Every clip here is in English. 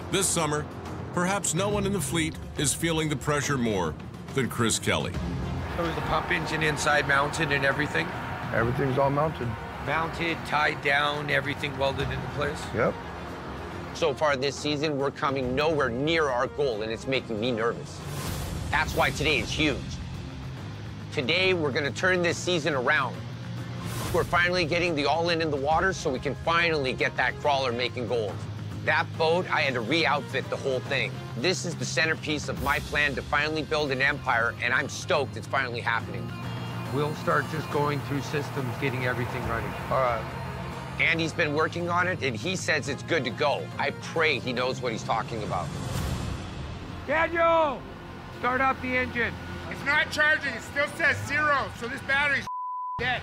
This summer, perhaps no one in the fleet is feeling the pressure more than Kris Kelly. So is the pump engine inside mounted and everything? Everything's all mounted. Mounted, tied down, everything welded into place? Yep. So far this season, we're coming nowhere near our goal, and it's making me nervous. That's why today is huge. Today, we're gonna turn this season around. We're finally getting the all-in the water so we can finally get that crawler making gold. That boat, I had to re-outfit the whole thing. This is the centerpiece of my plan to finally build an empire, and I'm stoked it's finally happening. We'll start just going through systems, getting everything running. All right. Andy's been working on it, and he says it's good to go. I pray he knows what he's talking about. Daniel! Start up the engine. It's not charging. It still says 0, so this battery's dead.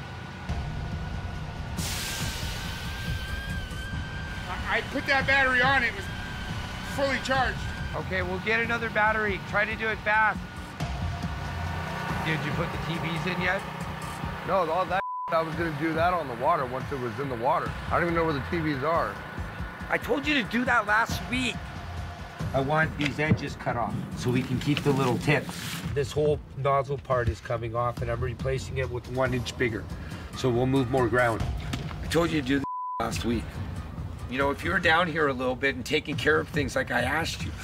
I put that battery on. It was fully charged. Okay, we'll get another battery. Try to do it fast. Did you put the TVs in yet? No, all that I was gonna do that on the water once it was in the water. I don't even know where the TVs are. I told you to do that last week. I want these edges cut off so we can keep the little tips. This whole nozzle part is coming off, and I'm replacing it with 1 inch bigger. So we'll move more ground. I told you to do this last week. You know, if you were down here a little bit and taking care of things like I asked you.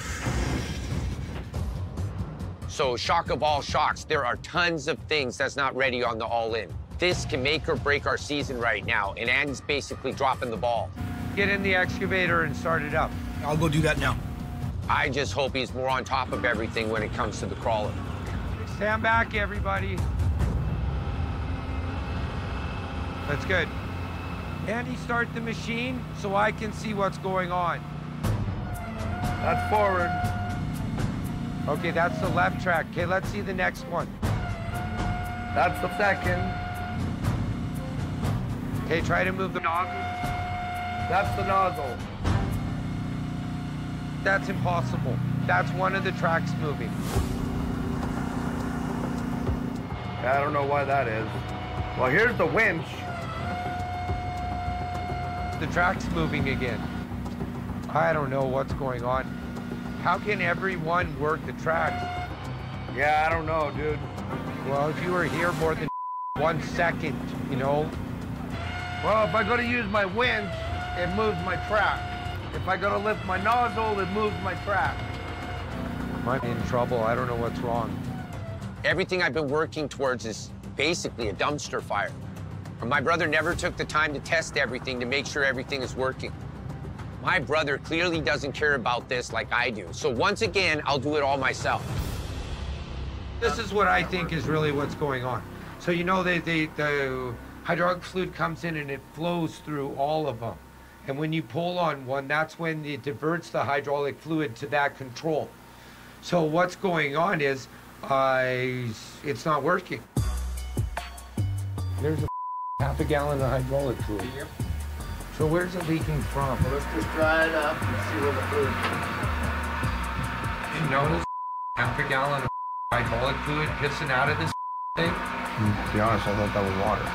So, shock of all shocks, there are tons of things that's not ready on the all-in. This can make or break our season right now, and Andy's basically dropping the ball. Get in the excavator and start it up. I'll go do that now. I just hope he's more on top of everything when it comes to the crawler. Stand back, everybody. That's good. Andy, start the machine so I can see what's going on. That's forward. Okay, that's the left track. Okay, let's see the next one. That's the second. Okay, try to move the nozzle. That's the nozzle. That's impossible. That's one of the tracks moving. I don't know why that is. Well, here's the winch. The track's moving again. I don't know what's going on. How can everyone work the tracks? Yeah, I don't know, dude. Well, if you were here more than 1 second, you know. Well, if I go to use my winch, it moves my track. If I go to lift my nozzle, it moves my track. I'm in trouble. I don't know what's wrong. Everything I've been working towards is basically a dumpster fire. My brother never took the time to test everything to make sure everything is working. My brother clearly doesn't care about this like I do. So once again, I'll do it all myself. This is what I think is really what's going on. So you know, the hydraulic fluid comes in and it flows through all of them. And when you pull on one, that's when it diverts the hydraulic fluid to that control. So what's going on is it's not working. There's a half a gallon of hydraulic fluid. Yep. So where's it leaking from? Well, let's just dry it up and see where the fluid You notice half a gallon of hydraulic fluid pissing out of this thing? To be honest, I thought that was water.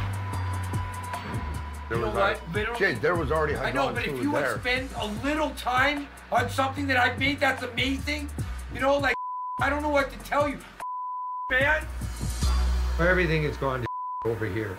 There was already hydraulic I know, but if you would spend a little time on something that I made that's amazing, you know, like, I don't know what to tell you, man. Everything is going to over here.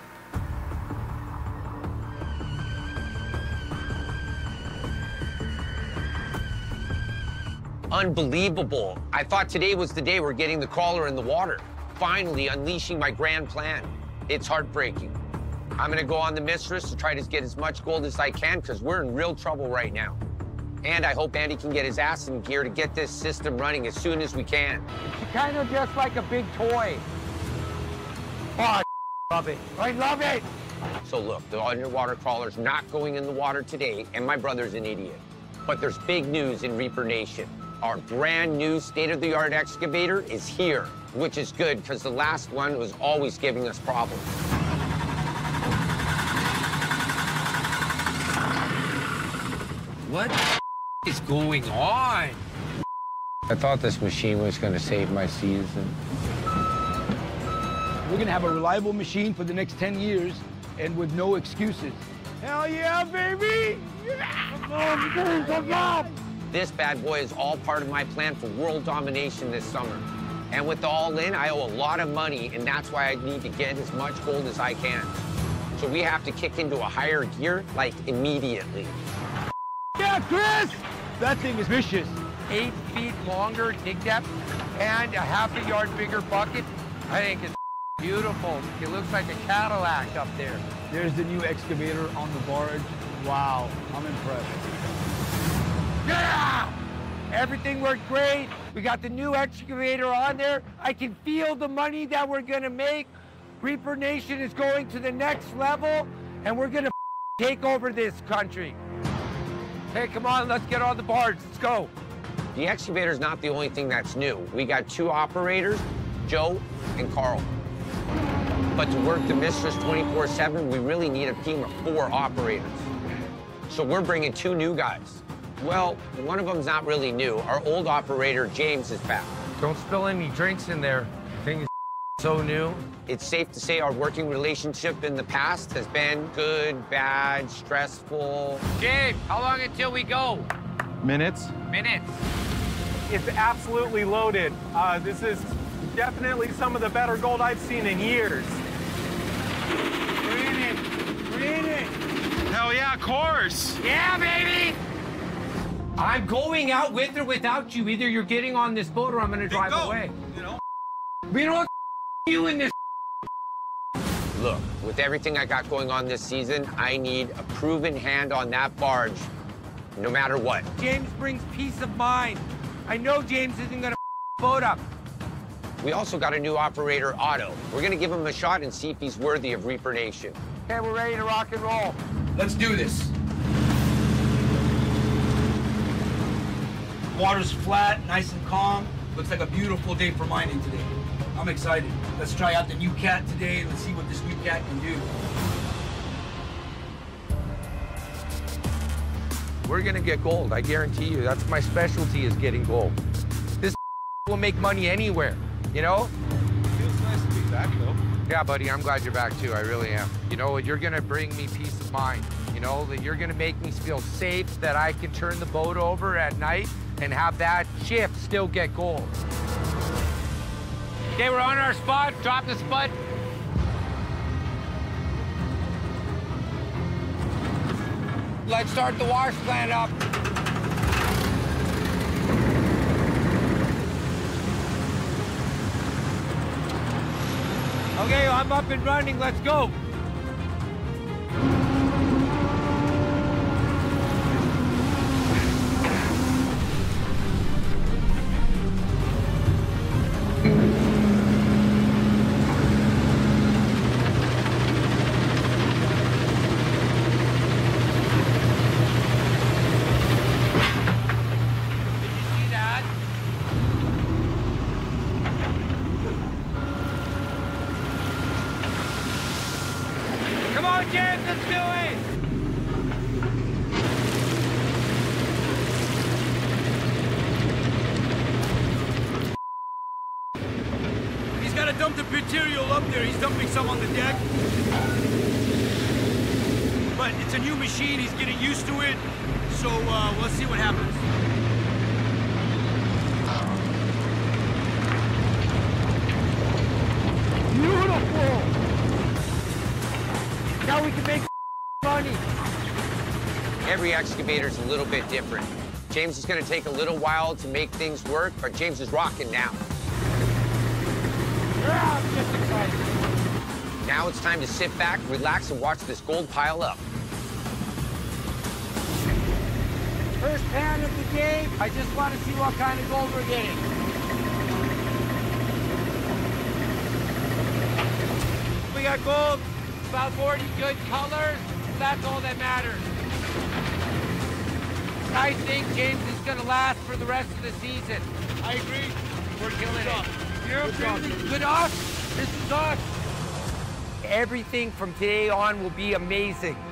Unbelievable. I thought today was the day we're getting the crawler in the water. Finally unleashing my grand plan. It's heartbreaking. I'm gonna go on the Mistress to try to get as much gold as I can because we're in real trouble right now. And I hope Andy can get his ass in gear to get this system running as soon as we can. It's kind of just like a big toy. Oh, I love it. I love it. So look, the underwater crawler's not going in the water today, and my brother's an idiot. But there's big news in Reaper Nation. Our brand new state-of-the-art excavator is here, which is good because the last one was always giving us problems. What is going on? I thought this machine was going to save my season. We're gonna have a reliable machine for the next 10 years and with no excuses. Hell yeah, baby! Yeah! Come on, come on! This bad boy is all part of my plan for world domination this summer. And with the all-in, I owe a lot of money, and that's why I need to get as much gold as I can. So we have to kick into a higher gear, like, immediately. Yeah, Chris! That thing is vicious. 8 feet longer dig depth and a half a yard bigger bucket. I think it's beautiful. It looks like a Cadillac up there. There's the new excavator on the barge. Wow, I'm impressed. Yeah! Everything worked great. We got the new excavator on there. I can feel the money that we're gonna make. Reaper Nation is going to the next level, and we're gonna take over this country. Hey, come on, let's get on the barge. Let's go. The excavator's not the only thing that's new. We got 2 operators, Joe and Carl. But to work the Mistress 24/7, we really need a team of 4 operators. So we're bringing 2 new guys. Well, one of them's not really new. Our old operator, James, is back. Don't spill any drinks in there. Thing is so new. It's safe to say our working relationship in the past has been good, bad, stressful. James, how long until we go? Minutes. Minutes. It's absolutely loaded. This is definitely some of the better gold I've seen in years. Bring it. Bring it. Hell yeah, of course. Yeah, baby! I'm going out with or without you. Either you're getting on this boat or I'm gonna drive away. You know? We don't want you in this. Look, with everything I got going on this season, I need a proven hand on that barge, no matter what. James brings peace of mind. I know James isn't gonna boat up. We also got a new operator, Otto. We're gonna give him a shot and see if he's worthy of Reaper Nation. Okay, we're ready to rock and roll. Let's do this. Water's flat, nice and calm. Looks like a beautiful day for mining today. I'm excited. Let's try out the new cat today and let's see what this new cat can do. We're gonna get gold, I guarantee you. That's my specialty, is getting gold. This will make money anywhere, you know? Feels nice to be back, though. Yeah, buddy, I'm glad you're back too, I really am. You know, you're gonna bring me peace of mind. You know, that you're gonna make me feel safe, that I can turn the boat over at night and have that shift still get gold. Okay, we're on our spot. Drop the spud. Let's start the wash plant up. Okay, I'm up and running. Let's go. Come on, James, let's do it! He's got to dump the material up there. He's dumping some on the deck. But it's a new machine. He's getting used to it. So let's see what happens. Beautiful! Now we can make money. Every excavator's a little bit different. James is gonna take a little while to make things work, but James is rocking now. Yeah, I'm just excited. Now it's time to sit back, relax, and watch this gold pile up. First pan of the game. I just want to see what kind of gold we're getting. We got gold, about 40 good colors. That's all that matters. I think James is going to last for the rest of the season. I agree. We're killing it. You're good us. This is us. Everything from today on will be amazing.